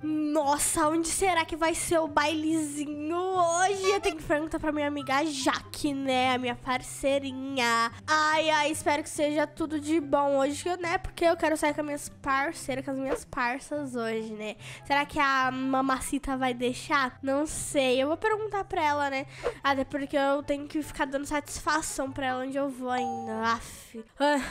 Nossa, onde será que vai ser o bailezinho hoje? Eu tenho que perguntar pra minha amiga Jaque, né? A minha parceirinha. Ai, espero que seja tudo de bom hoje, né? Porque eu quero sair com as minhas parceiras, com as minhas parças hoje, né? Será que a mamacita vai deixar? Não sei. Eu vou perguntar pra ela, né? Até porque eu tenho que ficar dando satisfação pra ela onde eu vou ainda. Aff.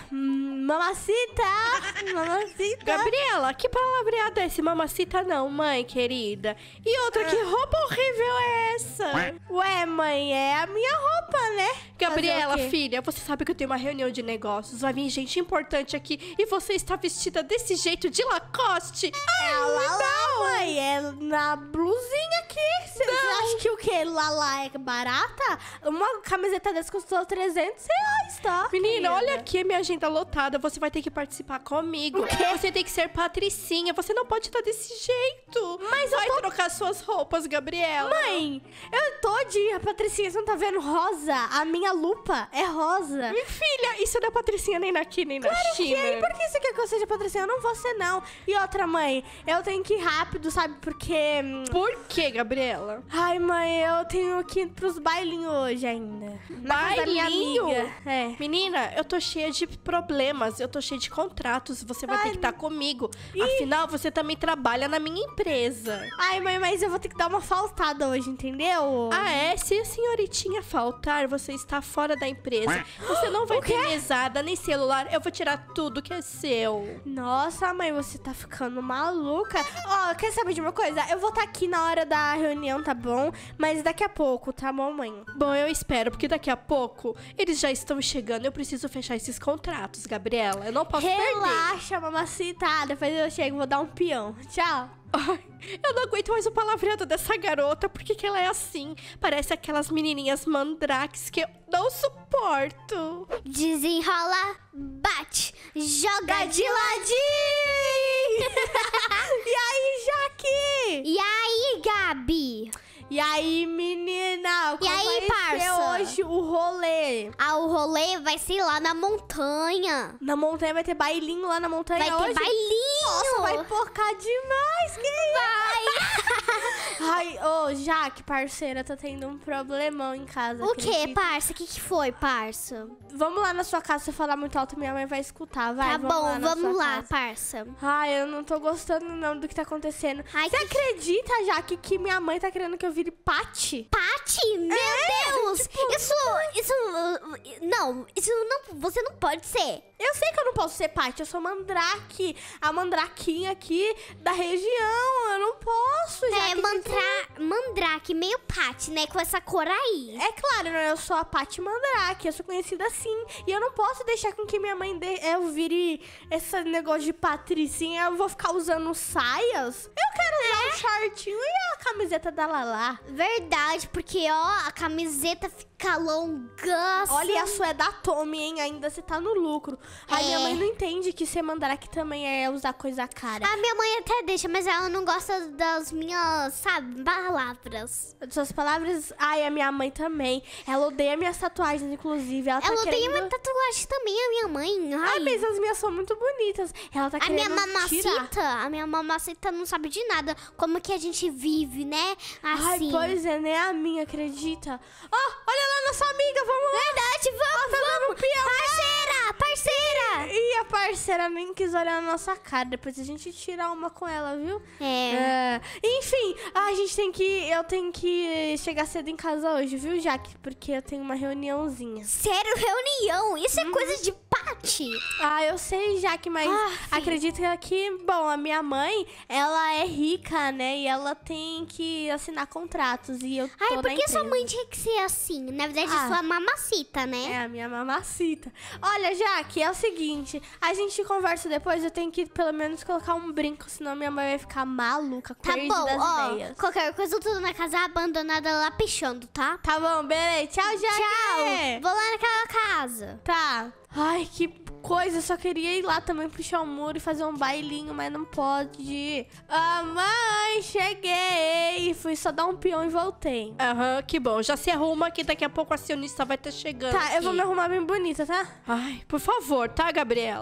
Mamacita! Mamacita! Gabriela, que palavreada é esse? Mamacita não, mãe querida. E outra, que roupa horrível é essa? Ué, mãe, é a minha roupa, né? Gabriela, filha, você sabe que eu tenho uma reunião de negócios. Vai vir gente importante aqui e você está vestida desse jeito de Lacoste. Ela lá, mãe, é na blusinha aqui. Você acha que o quê? Lala é barata? Uma camiseta dessa custou 300 reais, tá? Menina, querida? olha aqui a minha agenda lotada. Você vai ter que participar comigo. O quê? Você tem que ser patricinha. Você não pode estar desse jeito. Mas vai trocar suas roupas, Gabriela. Mãe, eu tô de Patricinha, você não tá vendo rosa? A minha lupa é rosa. Minha filha, isso não é patricinha nem aqui, nem na China. E por que você quer que eu seja Patricinha? Eu não vou ser, não. E outra, mãe, eu tenho que ir rápido, sabe? Porque... Por que, Gabriela? Ai, mãe, eu tenho que ir pros bailinhos hoje ainda. Na casa da minha Bailinho? amiga. É. Menina, eu tô cheia de problemas, eu tô cheia de contratos, você vai ter que estar comigo. Afinal, você também trabalha na minha empresa. Ai, mãe, mas eu vou ter que dar uma faltada hoje, entendeu? Ah, é? Se a senhoritinha faltar, você está fora da empresa. Você não vai ter mesada, nem celular. Eu vou tirar tudo que é seu. Nossa, mãe, você tá ficando maluca. Ó, quer saber de uma coisa? Eu vou estar aqui na hora da reunião, tá bom? Mas daqui a pouco, tá bom, mãe? Bom, eu espero, porque daqui a pouco eles já estão chegando. Eu preciso fechar esses contratos, Gabriela. Eu não posso perder. Relaxa, mamacita. Depois eu chego, vou dar um peão. Tchau. Ai, eu não aguento mais o palavreado dessa garota. Por que que ela é assim? Parece aquelas menininhas mandrakes que eu não suporto. Desenrola, bate, joga de ladinho. E aí, Jaque? E aí, Gabi? E aí, menina? E aí, vai ser parça? hoje o rolê? Ah, o rolê vai ser lá na montanha. Na montanha vai ter bailinho lá na montanha Vai hoje? ter bailinho. Nossa, vai porcar demais, que Ai, ô, Jaque, parceira, tô tendo um problemão em casa. O que, acredita? parça? O que foi, parça? Vamos lá na sua casa, se eu falar muito alto, minha mãe vai escutar, vai. Tá bom, na vamos sua lá, casa. parça. Ai, eu não tô gostando não do que tá acontecendo. Ai, Você que- acredita, Jaque, que minha mãe tá querendo que eu vire Pati? Pati, meu Deus! Isso não, você não pode ser. Eu sei que eu não posso ser Pati, eu sou Mandrake, a Mandraquinha aqui da região. Eu não posso, Jaque. Mandrake, meio Pati, né? Com essa cor aí. É claro, né? Eu sou a Pati Mandrake, eu sou conhecida assim. E eu não posso deixar com que minha mãe eu vire esse negócio de patricinha. Eu vou ficar usando saias. Eu quero usar um shortinho e a camiseta da Lala. Verdade, porque, ó, a camiseta fica longaça. Olha, e a sua é da Tommy, hein? Ainda você tá no lucro. Ai, minha É. mãe não entende que ser Mandrake também é usar coisa cara. A minha mãe até deixa, mas ela não gosta das minhas, sabe, palavras. Suas palavras... Ai, a minha mãe também. Ela odeia minhas tatuagens, inclusive. Ela tá Ela odeia querendo... minha tatuagem também, a minha mãe. Ai, Ai, mas as minhas são muito bonitas. Ela tá a minha querendo tirar. a minha mamacita não sabe de nada. Como que a gente vive, né? Assim. Ai, pois é, né? A minha, acredita? Ó, olha lá nossa amiga, vamos lá. Verdade, vamos. Parceira. E a parceira nem quis olhar na nossa cara. Depois a gente tira uma com ela, viu? É. Enfim, eu tenho que chegar cedo em casa hoje, viu, Jaque? Porque eu tenho uma reuniãozinha. Sério, reunião? Isso é coisa de Pati. Ah, eu sei, Jaque, mas acredito que, bom, a minha mãe, ela é rica, né? E ela tem que assinar contratos. E eu tô Ai, na por que sua empresa. mãe tinha que ser assim? Na verdade, sua mamacita, né? É a minha mamacita. Olha, Jaque, é o seguinte. A gente conversa depois. Eu tenho que pelo menos colocar um brinco. Senão minha mãe vai ficar maluca. Tá Perdida bom, das ó. ideias. Qualquer coisa eu tô na casa abandonada lá pichando, tá? Tá bom, beleza. Tchau, Jaque. Tchau. Vou lá naquela casa. Tá. Ai, que coisa. Eu só queria ir lá também puxar o muro e fazer um bailinho, mas não pode. Ah, mãe, cheguei. Fui só dar um peão e voltei. Aham, que bom. Já se arruma que daqui a pouco a acionista vai estar chegando. Tá, eu vou aqui. me arrumar bem bonita, tá? Ai, por favor, tá, Gabriela?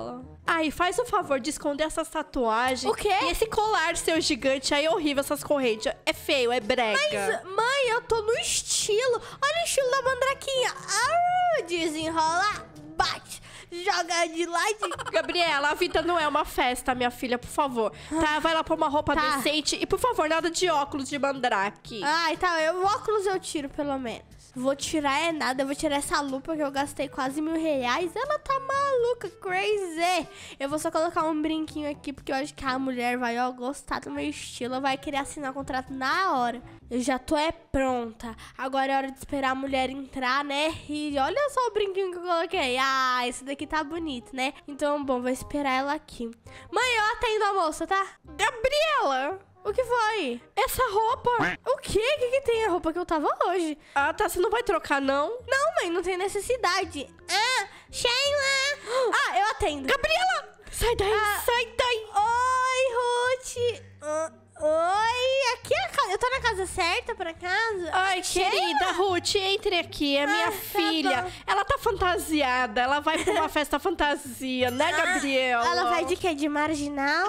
Gabriela. Ai, faz o favor de esconder essas tatuagens. O quê? E esse colar seu gigante aí, horrível, essas correntes. É feio, é brega. Mas, mãe, eu tô no estilo. Olha o estilo da mandraquinha. Desenrola, bate, joga de lado. Gabriela, a vida não é uma festa, minha filha, por favor. Tá, vai lá pôr uma roupa Tá. decente. E, por favor, nada de óculos de mandrake. Ai, tá, o óculos eu tiro, pelo menos. Vou tirar é nada, eu vou tirar essa lupa que eu gastei quase R$1.000. Ela tá maluca, crazy. Eu vou só colocar um brinquinho aqui, porque eu acho que a mulher vai, ó, gostar do meu estilo. Vai querer assinar o contrato na hora. Eu já tô pronta. Agora é hora de esperar a mulher entrar, né? E olha só o brinquinho que eu coloquei. Ah, esse daqui tá bonito, né? Então, bom, vou esperar ela aqui. Mãe, eu atendo a moça, tá? Gabriela! O que foi? Essa roupa! O quê? O que tem a roupa que eu tava hoje? Ah, tá. Você não vai trocar, não? Não, mãe, não tem necessidade. Ah, Sheila! Ah, eu atendo. Gabriela! Sai daí, sai daí! Oi, Ruth! Oi, aqui é a casa. Eu tô na casa certa, pra casa? Ai, Sheila? querida Ruth, entre aqui. É minha tá filha. bom. Ela tá fantasiada. Ela vai pra uma festa fantasia, né, Gabriela? Ela vai de quê? De marginal?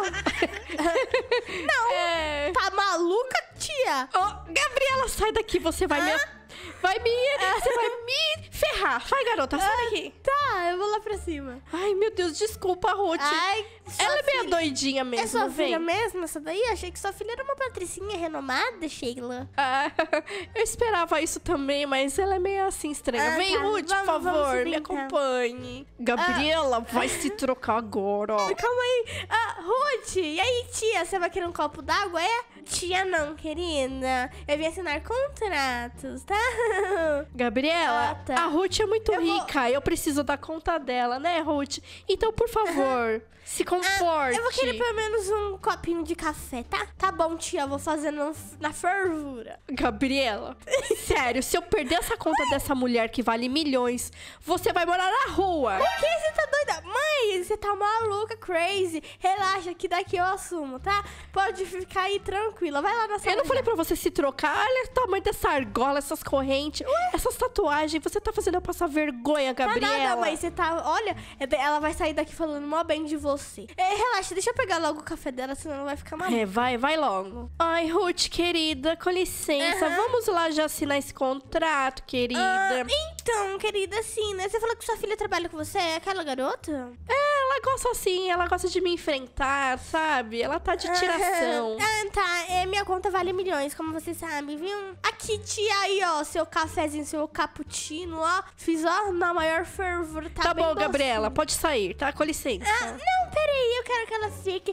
É. Tá maluca, tia? Oh, Gabriela, sai daqui. Você vai me... Você vai me ferrar. Vai, garota, sai daqui. Tá, eu vou lá pra cima. Ai, meu Deus, desculpa, Ruth. Ai, Ela é meio filha... doidinha É mesmo, sua vem. filha mesmo, essa daí? Achei que sua filha era uma patricinha renomada, Sheila. Ah, eu esperava isso também, mas ela é meio assim estranha. Ah, Vem, tá. Ruth, por Vamos favor, subir, me então. acompanhe. Gabriela vai se trocar agora, ó. Calma aí. Ruth, e aí, tia? Você vai querer um copo d'água, é? Tia não, querida. Eu vim assinar contratos, tá? Gabriela, Ah, tá. a Ruth é muito Eu vou- rica. Eu preciso dar conta dela, né, Ruth? Então, por favor, se comporte. Eu vou querer pelo menos um copinho de café, tá? Tá bom, tia, eu vou fazer na fervura. Gabriela, sério, se eu perder essa conta dessa mulher que vale milhões, você vai morar na rua. O que? Você tá doida? Mãe, você tá maluca, crazy. Relaxa que daqui eu assumo, tá? Pode ficar aí tranquila. Vai lá na sala. Eu não falei pra você se trocar. Olha o tamanho dessa argola, essas correntes, essas tatuagens. Você tá fazendo eu passar vergonha, Gabriela. Tá nada, mãe, você tá... Olha, ela vai sair daqui falando mó bem de você. Relaxa, deixa eu pegar logo o café dela, senão ela vai ficar maluca. Vai logo. Ai, Ruth, querida, com licença. Vamos lá já assinar esse contrato, querida. Então, querida, assim, né? Você falou que sua filha trabalha com você, é aquela garota? Ela gosta assim, ela gosta de me enfrentar, sabe? Ela tá de tiração. Tá. Minha conta vale milhões, como você sabe, viu? Aqui, tia, aí, ó, seu cafezinho, seu cappuccino, ó. Fiz, ó, na maior fervor, tá Tá bem bom, docinho. Gabriela, pode sair, tá? Com licença. Não, peraí, eu quero que ela fique.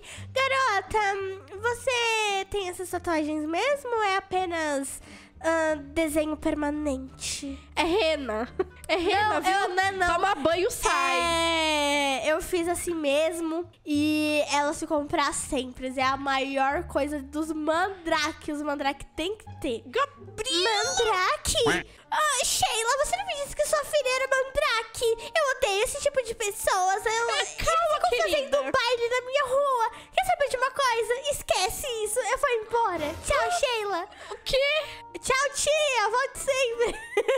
Garota, você tem essas tatuagens mesmo ou é apenas desenho permanente? É rena. É rena, viu? Não. Toma banho, sai. Eu fiz assim mesmo e ela se comprar sempre. É a maior coisa dos mandrake. Os mandrake tem que ter. Gabriela! Mandrake? Sheila, você não me disse que sua filha era mandrake. Eu odeio esse tipo de pessoas. Calma, Ficam querida. fazendo baile na minha rua. Quer saber de uma coisa? Esquece isso. Eu vou embora. Tchau, Sheila. O quê? Tchau, tia. Volte sempre.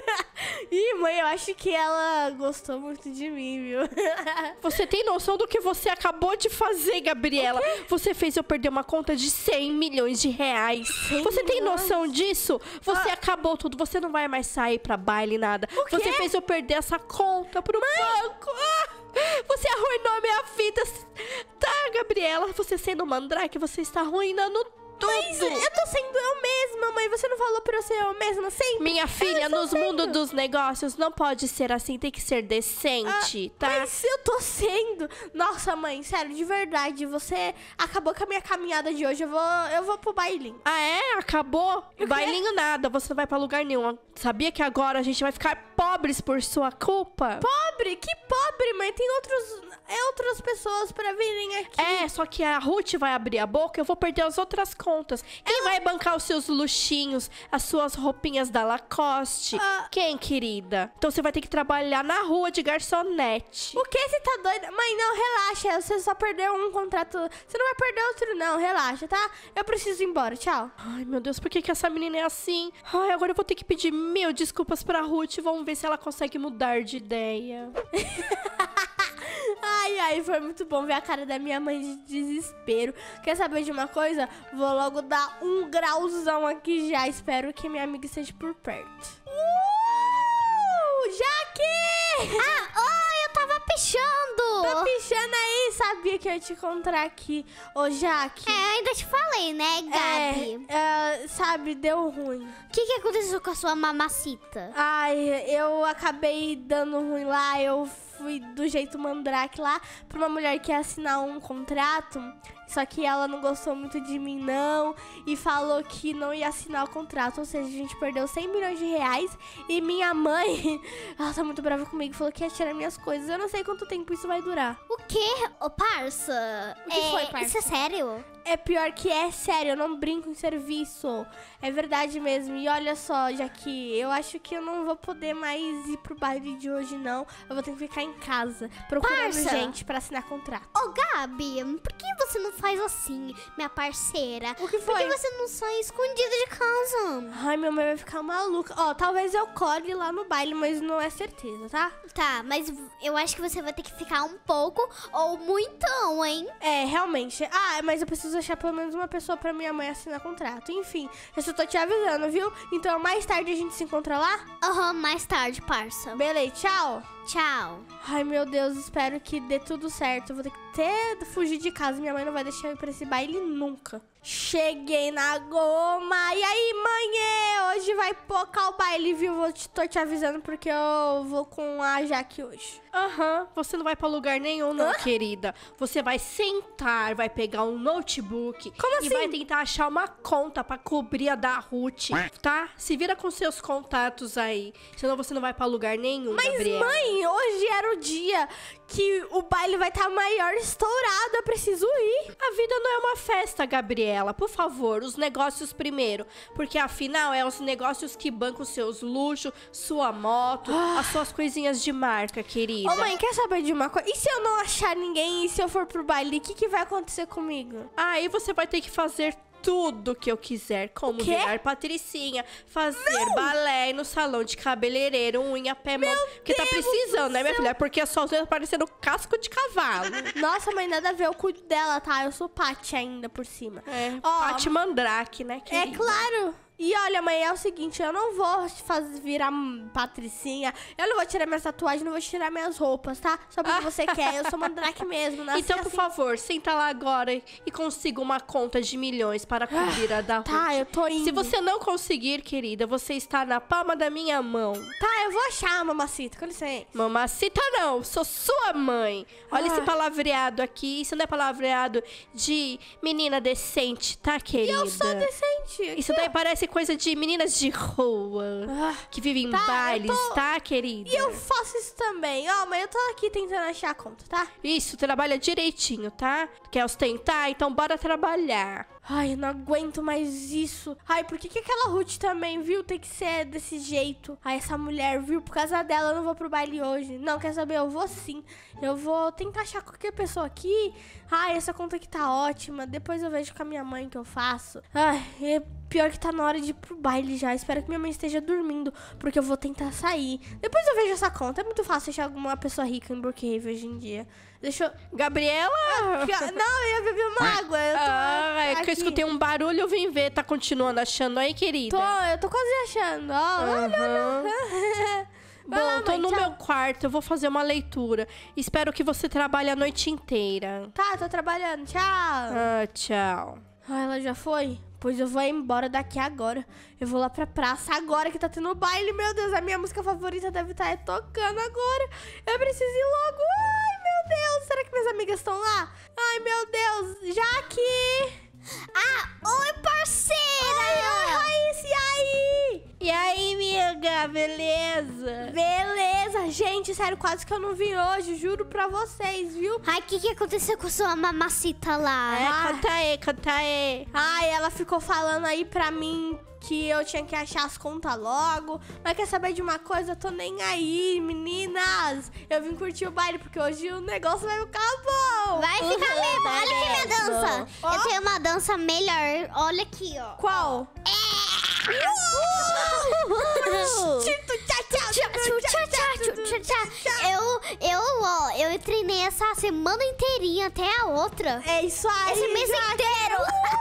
Ih, mãe, eu acho que ela gostou muito de mim, viu? Você tem noção do que você acabou de fazer, Gabriela? Você fez eu perder uma conta de 100 milhões de reais. Você tem milhões? noção disso? Você acabou tudo. Você não vai mais sair pra baile, nada. O quê? Você fez eu perder essa conta pro banco. Você arruinou a minha vida. Tá, Gabriela? Você sendo mandrake, você está arruinando tudo. Mas eu tô sendo eu mesma, mãe. Você não falou pra eu ser eu mesma sempre? Minha filha, Eu tô nos sendo. mundos dos negócios, não pode ser assim. Tem que ser decente, tá? Mas eu tô sendo. Nossa, mãe, sério, de verdade. Você acabou com a minha caminhada de hoje. Eu vou pro bailinho. Ah, é? Acabou? Bailinho nada, você não vai pra lugar nenhum. Sabia que agora a gente vai ficar pobres por sua culpa? Pobre? Que pobre, mãe? Tem outras pessoas pra virem aqui. É, só que a Ruth vai abrir a boca, eu vou perder as outras contas. Quem vai bancar os seus luxinhos, as suas roupinhas da Lacoste? Quem, querida? Então você vai ter que trabalhar na rua de garçonete. O que? Você tá doida? Mãe, não, relaxa. Você só perdeu um contrato. Você não vai perder outro, não. Relaxa, tá? Eu preciso ir embora. Tchau. Ai, meu Deus, por que essa menina é assim? Ai, agora eu vou ter que pedir mil desculpas pra Ruth. Vamos ver se ela consegue mudar de ideia. Ai, foi muito bom ver a cara da minha mãe de desespero. Quer saber de uma coisa? Vou logo dar um grauzão aqui já. Espero que minha amiga esteja por perto. Jaque! Oi, eu tava pichando. Tá pichando aí? Sabia que eu ia te encontrar aqui. Ô, Jaque. Ainda te falei, né, Gabi? Sabe, deu ruim. O que aconteceu com a sua mamacita? Ai, eu acabei dando ruim lá. Eu fui do jeito mandrake lá pra uma mulher que ia assinar um contrato. Só que ela não gostou muito de mim, não. E falou que não ia assinar o contrato. Ou seja, a gente perdeu 100 milhões de reais. E minha mãe, ela tá muito brava comigo. Falou que ia tirar minhas coisas. Eu não sei quanto tempo isso vai durar. O quê? Ô, parça? O que foi, parça? Isso é sério? É pior que é sério, eu não brinco em serviço. É verdade mesmo. E olha só, já que eu acho que eu não vou poder mais ir pro baile de hoje, não. Eu vou ter que ficar em casa, procurando Parça. gente pra assinar contrato. Ô, Gabi, por que você não faz assim, minha parceira? O que foi? Por que você não sai escondida de casa? Ai, minha mãe vai ficar maluca. Ó, talvez eu cole lá no baile, mas não é certeza, tá? Tá, mas eu acho que você vai ter que ficar um pouco ou muitão, hein? É, realmente. Ah, mas eu preciso achar pelo menos uma pessoa pra minha mãe assinar contrato. Enfim, eu só tô te avisando, viu? Então mais tarde a gente se encontra lá? Aham, mais tarde, parça. Beleza, tchau. Tchau. Ai, meu Deus, espero que dê tudo certo. Eu vou ter que fugir de casa. Minha mãe não vai deixar eu ir pra esse baile nunca. Cheguei na goma. E aí, mãe? Hoje vai pocar o baile, viu? Tô te avisando porque eu vou com a Jaque hoje. Você não vai pra lugar nenhum, não, querida. Você vai sentar, vai pegar um notebook. Como assim? E vai tentar achar uma conta pra cobrir a da Ruth, tá? Se vira com seus contatos aí. Senão você não vai pra lugar nenhum, Mas, Gabriela. mãe, hoje era o dia que o baile vai estar maior estourado. Eu preciso ir. A vida não é uma festa, Gabriela. Por favor, os negócios primeiro. Porque afinal, é os negócios que bancam os seus luxos, sua moto, as suas coisinhas de marca, querida. Ô, mãe, quer saber de uma coisa? E se eu não achar ninguém e se eu for pro baile, o que vai acontecer comigo? Aí você vai ter que fazer tudo que eu quiser, como quê? virar patricinha, fazer balé no salão de cabeleireiro, unha, pé, mão. Porque tá precisando, né, minha filha? Porque a sua unha tá parecendo casco de cavalo. Nossa, mãe, nada a ver. Eu cuido dela, tá? Eu sou Paty ainda por cima. Ó, Paty Mandrake, né, querida? É claro. E olha, mãe, é o seguinte, eu não vou virar patricinha, eu não vou tirar minhas tatuagens, não vou tirar minhas roupas, tá? Só porque você quer, eu sou mandrake mesmo, nasci Então, por assim. favor, senta lá agora e consiga uma conta de milhões para cobrir a da Ruth. Tá, eu tô indo. Se você não conseguir, querida, você está na palma da minha mão. Tá, eu vou achar, mamacita, com licença. Mamacita não, sou sua mãe. Olha esse palavreado aqui, isso não é palavreado de menina decente, tá, querida? Eu sou decente. Isso daí parece coisa de meninas de rua, que vivem em Tá, eu bailes, tô- tá, querida? E eu faço isso também. Ó, mãe, eu tô aqui tentando achar a conta, tá? Isso, trabalha direitinho, tá? Quer ostentar? Então bora trabalhar. Ai, eu não aguento mais isso. Ai, por que aquela Ruth também, viu? Tem que ser desse jeito. Ai, essa mulher, viu? Por causa dela eu não vou pro baile hoje. Não, quer saber? Eu vou sim. Eu vou tentar achar qualquer pessoa aqui. Ai, essa conta aqui tá ótima. Depois eu vejo com a minha mãe que eu faço. Ai, é pior que tá na hora de ir pro baile já. Espero que minha mãe esteja dormindo, porque eu vou tentar sair. Depois eu vejo essa conta. É muito fácil achar alguma pessoa rica em Brookhaven hoje em dia. Deixa eu... Gabriela? Não, eu ia beber uma água. Eu tô É que eu aqui. escutei um barulho, eu vim ver. Tá continuando achando aí, querida? Eu tô quase achando. Ó, Aham. Vai lá, Bom, tô mãe, no tchau. meu quarto, eu vou fazer uma leitura. Espero que você trabalhe a noite inteira. Tá, tô trabalhando. Tchau. Tchau. Ah, ela já foi? Pois eu vou embora daqui agora. Eu vou lá pra praça agora que tá tendo baile. Meu Deus, a minha música favorita deve estar tocando agora. Eu preciso ir logo. Ai, meu Deus. Será que minhas amigas estão lá? Ai, meu Deus. Jaque! Oi, parceira! Ai, Raíssa, e aí? E aí, amiga, beleza? Beleza. Gente, sério, quase que eu não vim hoje. Juro pra vocês, viu? Ai, o que aconteceu com sua mamacita lá? Canta aí. Ai, ela ficou falando aí pra mim que eu tinha que achar as contas logo. Mas quer saber de uma coisa? Eu tô nem aí, meninas. Eu vim curtir o baile, porque hoje o negócio vai ficar bom. Vai ficar mesmo. Olha aqui minha dança. Ó. Eu tenho uma dança melhor. Olha aqui, ó. Qual? Eu treinei essa semana inteirinha até a outra. É isso aí, Esse mês inteiro.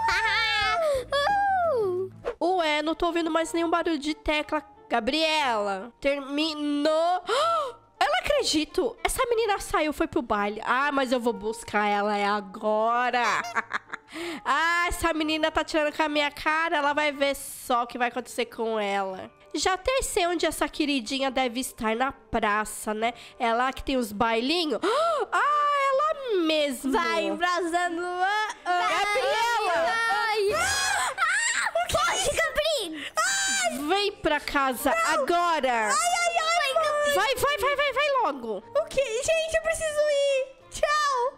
Ué, não tô ouvindo mais nenhum barulho de tecla. Gabriela, terminou. Eu não acredito. Essa menina saiu, foi pro baile. Ah, mas eu vou buscar ela agora. Ah, essa menina tá tirando com a minha cara. Ela vai ver só o que vai acontecer com ela. Já até sei onde essa queridinha deve estar, na praça, né? Ela que tem os bailinhos. Ah, ela mesmo. Vai embrasando. Gabriela! Pode, Gabriel. Vem pra casa agora. Vai logo. O que? Gente, eu preciso ir. Tchau.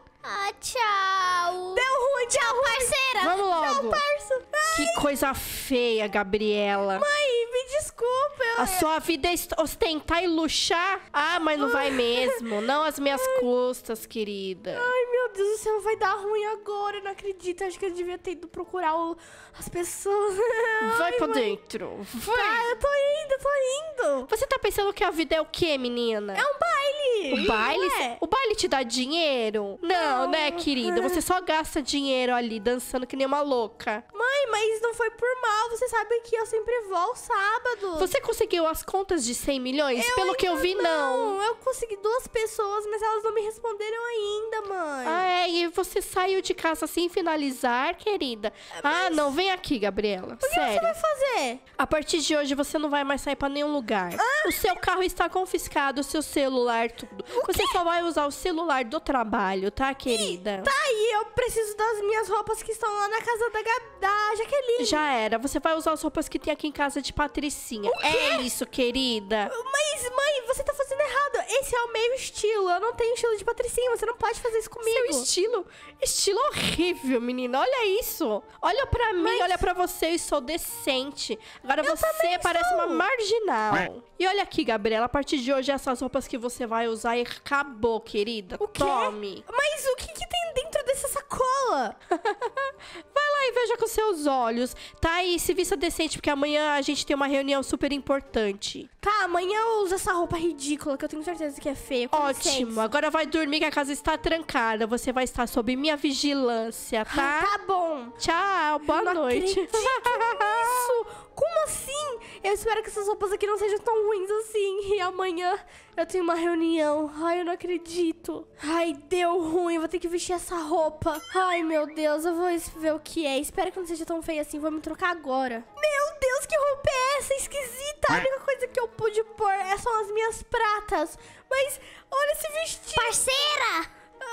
Tchau. Deu ruim, Tchau, parceira. Vamos logo. parça. Que coisa feia, Gabriela. Mãe, me desculpa. A sua vida é ostentar e luxar? Ah, mas não vai mesmo. Não às minhas custas, querida. Ai, meu Deus do céu, vai dar ruim agora. Eu não acredito. Acho que eu devia ter ido procurar as pessoas. Vai Ai, pra mãe. dentro. Vai. Ah, eu tô indo. Você tá pensando que a vida é o quê, menina? É um baile. O baile? Ué. O baile te dá dinheiro? Não, né, querida? Você só gasta dinheiro ali, dançando que nem uma louca. Mãe, mas não foi por mal. Você sabe que eu sempre vou ao sábado. Você conseguiu as contas de 100 milhões? Pelo que eu vi, não. Eu consegui 2 pessoas, mas elas não me responderam ainda, mãe. Ah, é? E você saiu de casa sem finalizar, querida? Ah, não. Vem aqui, Gabriela. O que Sério. você vai fazer? A partir de hoje, você não vai mais sair pra nenhum lugar. O seu carro está confiscado, o seu celular, tudo. Você só vai usar o celular do trabalho, tá, querida? Tá aí, eu preciso das minhas roupas que estão lá na casa da Jaqueline. Já era. Você vai usar as roupas que tem aqui em casa de Patricinha. É isso, querida. Mas, mãe, você tá fazendo errado. Esse é o meu estilo. Eu não tenho estilo de Patricinha. Você não pode fazer isso comigo. Seu estilo? Estilo horrível, menina. Olha isso. Olha pra mim, olha pra você. Eu sou decente. Agora você parece uma marginal. E olha aqui, Gabriela. A partir de hoje, essas roupas que você vai usar e acabou, querida. O quê? Tome. Mas o que tem dentro dessa sacola? Vai lá e veja com seus olhos. Tá? E se vista decente, porque amanhã a gente tem uma reunião super importante. Tá, amanhã eu uso essa roupa ridícula que eu tenho certeza que é feia. Com Ótimo. licença. Agora vai dormir que a casa está trancada. Você vai estar sob minha vigilância, tá? Tá bom. Tchau. Boa Não noite. acredito nisso. Como assim? Eu espero que essas roupas aqui não sejam tão ruins assim. E amanhã eu tenho uma reunião. Ai, eu não acredito. Ai, deu ruim. Vou ter que vestir essa roupa. Ai, meu Deus. Eu vou ver o que é. Espero que não seja tão feia assim. Vou me trocar agora. Meu Deus, que roupa é essa? Esquisita. A única coisa que eu pude pôr são as minhas pratas. Mas olha esse vestido. Parceira.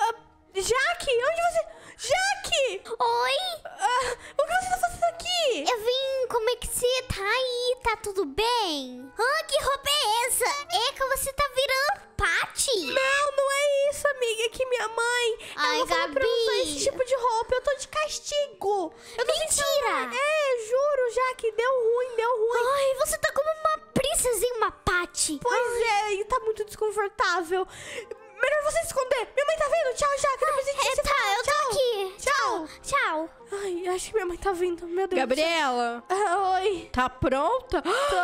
Jaque, onde você... Jaque! Oi. O que você tá fazendo aqui? Eu vim, como é que você tá aí? Tá tudo bem? Que roupa é essa? Eca, você tá virando Patty. Não é isso, amiga. É que minha mãe... Ai, ela falou pra eu usar Gabi. esse tipo de roupa. Eu tô de castigo. Eu tô Mentira. juro, Jaque. Deu ruim. Ai, você tá como uma princesinha, uma Patty. Pois é, e tá muito desconfortável. Melhor você se esconder. Minha mãe tá vendo. Tchau, Jaque. Depois a gente se Tá, fala. eu tô aqui. Tchau. Tchau. Ai, acho que minha mãe tá vindo. Meu Deus. Gabriela, Oi. tá pronta?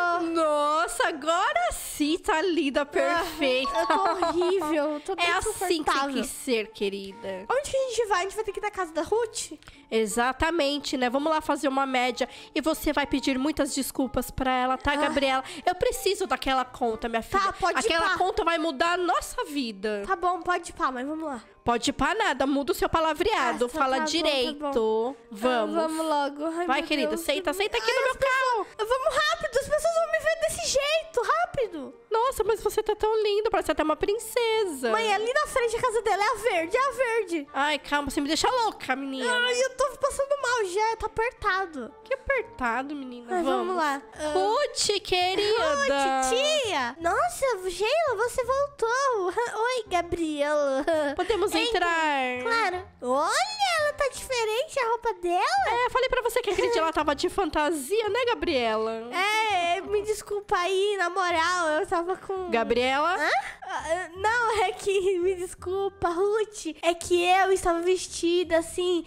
Nossa, agora sim tá linda, perfeita. Eu tô horrível. Eu tô É assim que tem desconfortável. que ser, querida. Onde que a gente vai? A gente vai ter que ir na casa da Ruth? Exatamente, né? Vamos lá fazer uma média e você vai pedir muitas desculpas pra ela, tá, Gabriela? Eu preciso daquela conta, minha filha. Tá, pode ir Aquela pá. conta vai mudar a nossa vida. Tá bom, pode ir pá, mas vamos lá. Pode ir pra nada, muda o seu palavreado, Ah, tá, fala tá bom, direito. tá bom. Vamos. Vamos logo. Ai, Vai, meu querida, Deus. senta aqui no Ai, meu carro. Vamos rápido, as pessoas vão me ver desse jeito, rápido. Nossa, mas você tá tão linda, parece até uma princesa. Mãe, ali na frente da casa dela é a verde. Ai, calma, você me deixa louca, menina. Ai, eu tô passando mal já, tá apertado. Que apertado, menina. Ai, vamos lá. Ruth, querida. Oi, titia. Nossa, Sheila, você voltou. Oi, Gabriela. Podemos entrar? Claro. Olha, ela tá diferente, a roupa dela. É, falei pra você que aquele dia ela tava de fantasia, né, Gabriela? Me desculpa aí, na moral, eu tava com... Gabriela? Não, é que, me desculpa, Ruth. É que eu estava vestida, assim,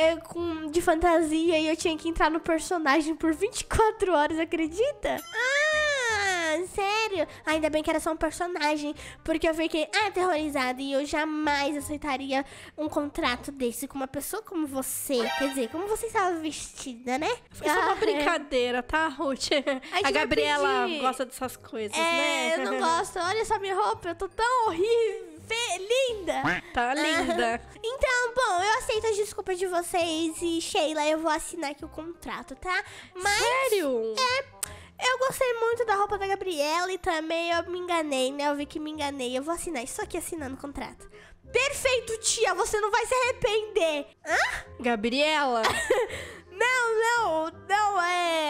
de fantasia e eu tinha que entrar no personagem por 24 horas, acredita? sério? Ainda bem que era só um personagem, porque eu fiquei aterrorizada e eu jamais aceitaria um contrato desse com uma pessoa como você. Quer dizer, como você estava vestida, né? Foi só uma brincadeira, tá, Ruth? A Gabriela pedir. gosta dessas coisas, É, né? eu não gosto. Olha só minha roupa, eu tô tão horrível, linda. Tá linda. Então, bom, eu aceito as desculpas de vocês e, Sheila, eu vou assinar aqui o contrato, tá? Mas Sério? eu gostei muito da roupa da Gabriela e também eu me enganei, né? Eu vi que me enganei. Eu vou assinar isso aqui assinando o contrato. Perfeito, tia, você não vai se arrepender. Hã? Gabriela? Não,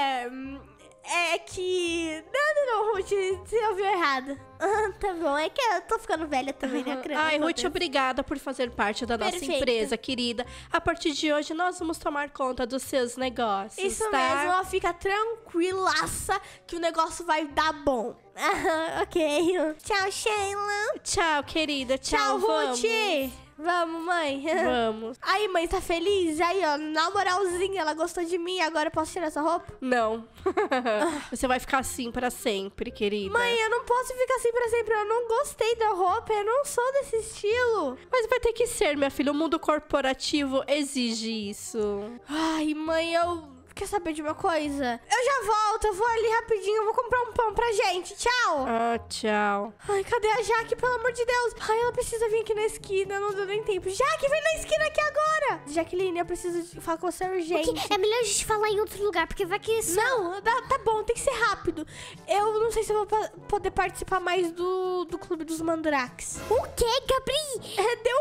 é que... Não, Ruth, você ouviu errado. Tá bom, é que eu tô ficando velha também, né, criança? Ai, Ruth, obrigada por fazer parte da nossa Perfeito. empresa, querida. A partir de hoje, nós vamos tomar conta dos seus negócios, Isso tá? mesmo, ó, fica tranquilaça que o negócio vai dar bom. Ok. Tchau, Sheila. Tchau, querida. Tchau, vamos. Ruth. Vamos, mãe. Vamos. Aí, mãe, tá feliz? Aí, ó, na moralzinha, ela gostou de mim, agora eu posso tirar essa roupa? Não. Você vai ficar assim pra sempre, querida. Mãe, eu não posso ficar assim pra sempre, eu não gostei da roupa, eu não sou desse estilo. Mas vai ter que ser, minha filha. O mundo corporativo exige isso. Ai, mãe, Quer saber de uma coisa? Eu já volto, eu vou ali rapidinho, eu vou comprar um pão pra gente. Tchau. Ah, tchau. Ai, cadê a Jaque, pelo amor de Deus? Ai, ela precisa vir aqui na esquina, não deu nem tempo. Jaque, vem na esquina aqui agora. Jaqueline, eu preciso falar com você urgente. É melhor a gente falar em outro lugar, porque vai que isso... Não, tá bom, tem que ser rápido. Eu não sei se eu vou poder participar mais do Clube dos Mandrakes. O quê, Gabri? Deu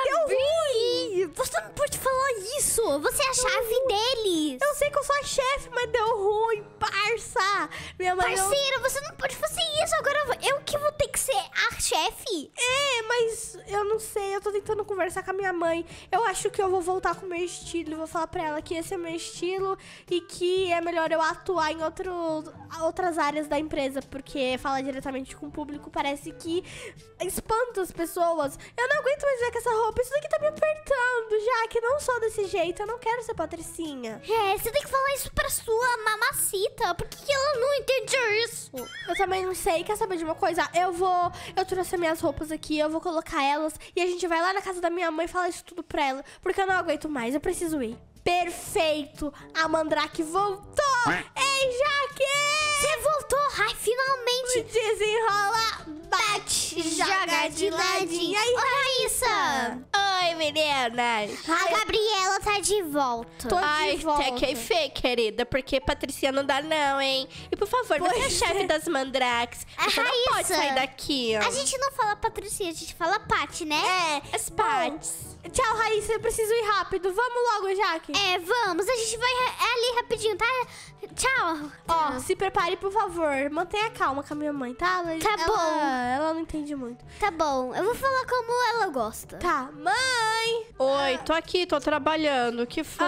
ruim. Você não pode falar isso. Você é a chave deles. Eu sei que eu sou a chefe, mas deu ruim, parça. Minha mãe não... Parceira, você não pode fazer isso. Agora eu que vou ter que ser a chefe. Mas eu não sei, eu tô tentando conversar com a minha mãe. Eu acho que eu vou voltar com o meu estilo. Vou falar pra ela que esse é o meu estilo e que é melhor eu atuar em outras áreas da empresa, porque falar diretamente com o público parece que espanta as pessoas. Eu não aguento mais ver com essa roupa. Isso daqui tá me apertando, já que não sou desse jeito. Eu não quero ser patricinha. Você tem que falar isso pra sua mamacita. Por que ela não entende isso? Eu também não sei. Quer saber de uma coisa? Eu trouxe as minhas roupas aqui, eu vou colocar elas e a gente vai lá na casa da minha mãe e falar isso tudo pra ela, porque eu não aguento mais, eu preciso ir. Perfeito! A Mandrake voltou! Ei, Jaque! Você voltou! Ai, finalmente! Desenrola, bate, joga de ladinho. Aí, Raíssa! Oi, meninas. A Gabriela tá de volta. Tô Ai, de volta. até que feio, querida, porque Patricia não dá não, hein? E por favor, você é Pois chefe é. das Mandrakes. A Você não pode Raíssa. sair daqui, ó. A gente não fala Patricia, a gente fala Paty, né? As partes. Tchau, Raíssa, eu preciso ir rápido. Vamos logo, Jaque. Vamos, a gente vai ali rapidinho, tá? Tchau. Ó, se prepare, por favor. Mantenha calma com a minha mãe, tá? bom. Ela não entende muito. Tá bom, eu vou falar como ela gosta. Tá, mãe! Oi, tô aqui, tô trabalhando. O que foi?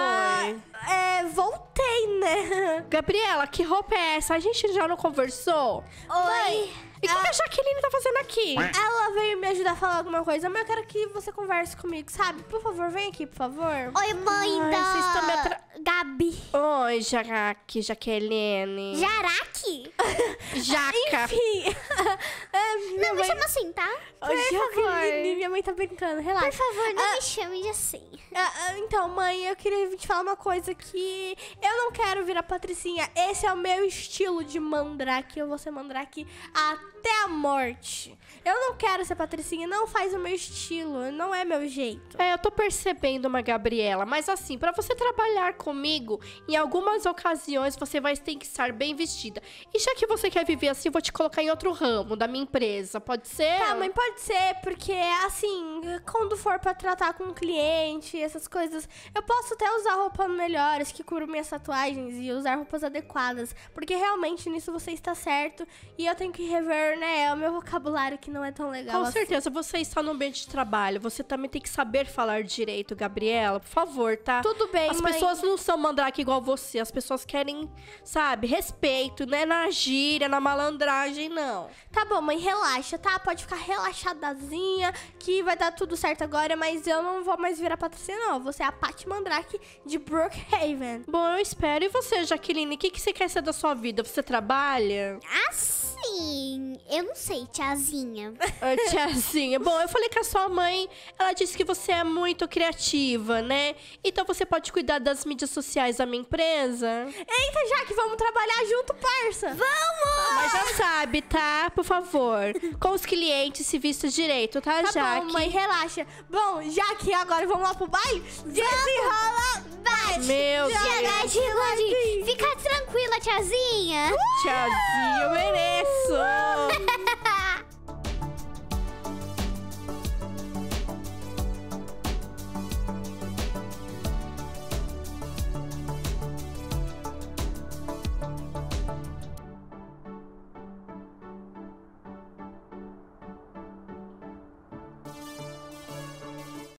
Voltei, né? Gabriela, que roupa é essa? A gente já não conversou? Oi. E o que a Jaqueline tá fazendo aqui? Ela veio me ajudar a falar alguma coisa, mas eu quero que você converse comigo, sabe? Por favor, vem aqui, por favor. Oi, mãe Ai, da vocês estão me Gabi. Oi, Jaqueline. Jaraki? Jaca. Enfim. Minha Não me mãe... chama assim, tá? Por Jaqueline. favor. Minha mãe tá brincando, relaxa. Por favor, não me chame de assim. Então, mãe, eu queria te falar uma coisa que eu não quero virar patricinha. Esse é o meu estilo de mandrake. Eu vou ser mandrake até a morte. Eu não quero ser patricinha, não faz o meu estilo, não é meu jeito. Eu tô percebendo uma Gabriela, mas assim, pra você trabalhar comigo, em algumas ocasiões você vai ter que estar bem vestida. E já que você quer viver assim, eu vou te colocar em outro ramo da minha empresa, pode ser? Tá, mãe, pode ser, porque assim, quando for pra tratar com um cliente, essas coisas, eu posso até usar roupas melhores que curam minhas tatuagens e usar roupas adequadas, porque realmente nisso você está certo e eu tenho que rever, né, o meu vocabulário que não é tão legal Com assim. certeza, você está no ambiente de trabalho, você também tem que saber falar direito, Gabriela, por favor, tá? Tudo bem, As mãe. pessoas não são mandrake igual você, as pessoas querem, sabe, respeito, não é na gíria, na malandragem, não. Tá bom, mãe, relaxa, tá? Pode ficar relaxadazinha, que vai dar tudo certo agora, mas eu não vou mais virar patricinha, não. Eu vou ser a Paty Mandrake de Brookhaven. Bom, eu espero. E você, Jaqueline, o que você quer ser da sua vida? Você trabalha? assim, eu não sei, tiazinha. Tiazinha, bom, eu falei com a sua mãe, ela disse que você é muito criativa, né? Então você pode cuidar das mídias sociais da minha empresa. Eita, Jaque, vamos trabalhar junto, parça. Vamos! Mas já sabe, tá? Por favor, com os clientes se vista direito, tá, Tá Jaque? bom, mãe, relaxa. Bom, Jaque, agora vamos lá pro baile? Desenrola, bate. Meu Deus. Fica tranquila, tiazinha. Tiazinha, eu mereço!